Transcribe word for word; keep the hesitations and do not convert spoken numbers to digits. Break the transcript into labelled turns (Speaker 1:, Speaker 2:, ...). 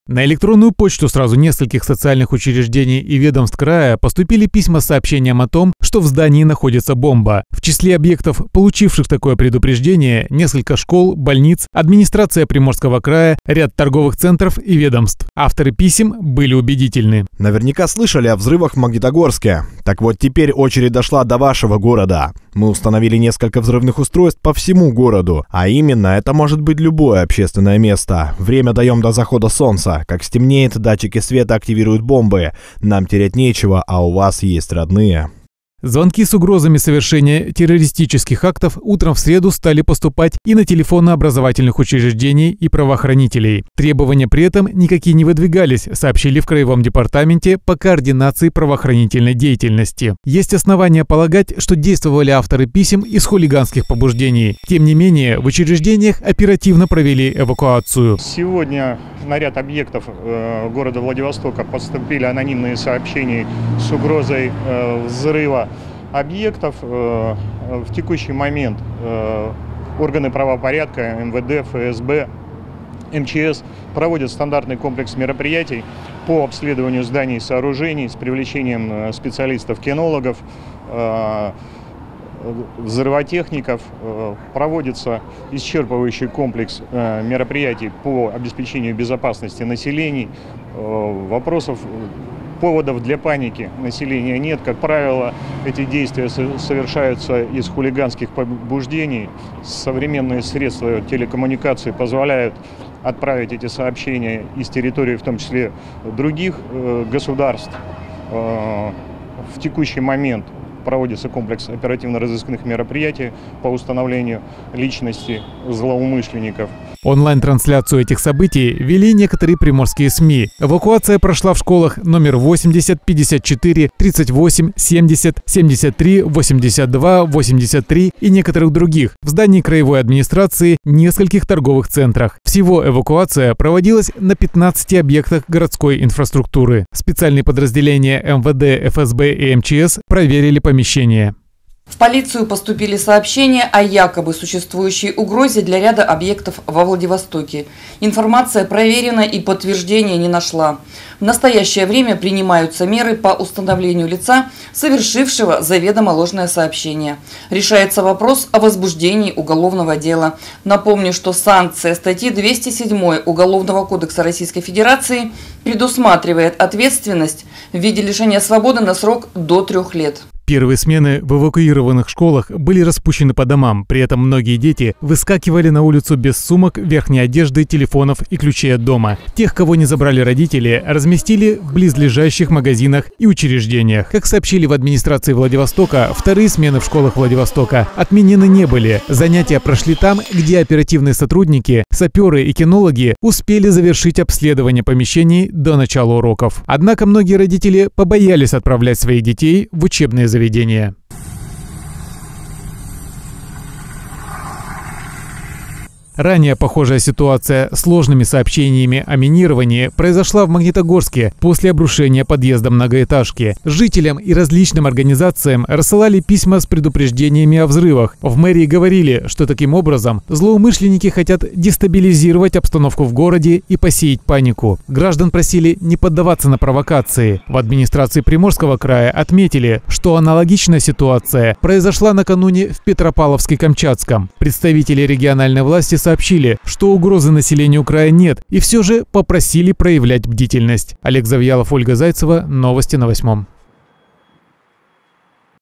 Speaker 1: На электронную почту сразу нескольких социальных учреждений и ведомств края поступили письма с сообщением о том, что в здании находится бомба. В числе объектов, получивших такое предупреждение, несколько школ, больниц, администрация Приморского края, ряд торговых центров и ведомств. Авторы писем были убедительны.
Speaker 2: Наверняка слышали о взрывах в Магнитогорске. Так вот, теперь очередь дошла до вашего города. Мы установили несколько взрывных устройств по всему городу. А именно, это может быть любое общественное место. Время даем до захода солнца. Как стемнеет, датчики света активируют бомбы. Нам терять нечего, а у вас есть родные.
Speaker 1: Звонки с угрозами совершения террористических актов утром в среду стали поступать и на телефоны образовательных учреждений и правоохранителей. Требования при этом никакие не выдвигались, сообщили в Краевом департаменте по координации правоохранительной деятельности. Есть основания полагать, что действовали авторы писем из хулиганских побуждений. Тем не менее, в учреждениях оперативно провели эвакуацию.
Speaker 3: Сегодня на ряд объектов э, города Владивостока поступили анонимные сообщения с угрозой э, взрыва объектов. Э, в текущий момент э, органы правопорядка, эм вэ дэ, эф эс бэ, эм че эс проводят стандартный комплекс мероприятий по обследованию зданий и сооружений с привлечением специалистов-кинологов, э, взрывотехников. Проводится исчерпывающий комплекс мероприятий по обеспечению безопасности населения. Вопросов, поводов для паники населения нет. Как правило, эти действия совершаются из хулиганских побуждений. Современные средства телекоммуникации позволяют отправить эти сообщения из территории, в том числе других государств. В текущий момент проводится комплекс оперативно-розыскных мероприятий по установлению личности злоумышленников.
Speaker 1: Онлайн-трансляцию этих событий вели некоторые приморские СМИ. Эвакуация прошла в школах номер восемьдесят, пятьдесят четыре, тридцать восемь, семьдесят, семьдесят три, восемьдесят два, восемьдесят три и некоторых других. В здании краевой администрации, нескольких торговых центрах. Всего эвакуация проводилась на пятнадцати объектах городской инфраструктуры. Специальные подразделения эм вэ дэ, эф эс бэ и эм че эс проверили помещение.
Speaker 4: В полицию поступили сообщения о якобы существующей угрозе для ряда объектов во Владивостоке. Информация проверена и подтверждения не нашла. В настоящее время принимаются меры по установлению лица, совершившего заведомо ложное сообщение. Решается вопрос о возбуждении уголовного дела. Напомню, что санкция статьи двести семь Уголовного кодекса Российской Федерации предусматривает ответственность в виде лишения свободы на срок до трех лет.
Speaker 1: Первые смены в эвакуированных школах были распущены по домам, при этом многие дети выскакивали на улицу без сумок, верхней одежды, телефонов и ключей от дома. Тех, кого не забрали родители, разместили в близлежащих магазинах и учреждениях. Как сообщили в администрации Владивостока, вторые смены в школах Владивостока отменены не были. Занятия прошли там, где оперативные сотрудники, саперы и кинологи успели завершить обследование помещений до начала уроков. Однако многие родители побоялись отправлять своих детей в учебные заведения. Ранее похожая ситуация с ложными сообщениями о минировании произошла в Магнитогорске после обрушения подъезда многоэтажки. Жителям и различным организациям рассылали письма с предупреждениями о взрывах. В мэрии говорили, что таким образом злоумышленники хотят дестабилизировать обстановку в городе и посеять панику. Граждан просили не поддаваться на провокации. В администрации Приморского края отметили, что аналогичная ситуация произошла накануне в Петропавловске-Камчатском. Представители региональной власти сообщили, что угрозы населению края нет, и все же попросили проявлять бдительность. Олег Завьялов, Ольга Зайцева. Новости на восьмом.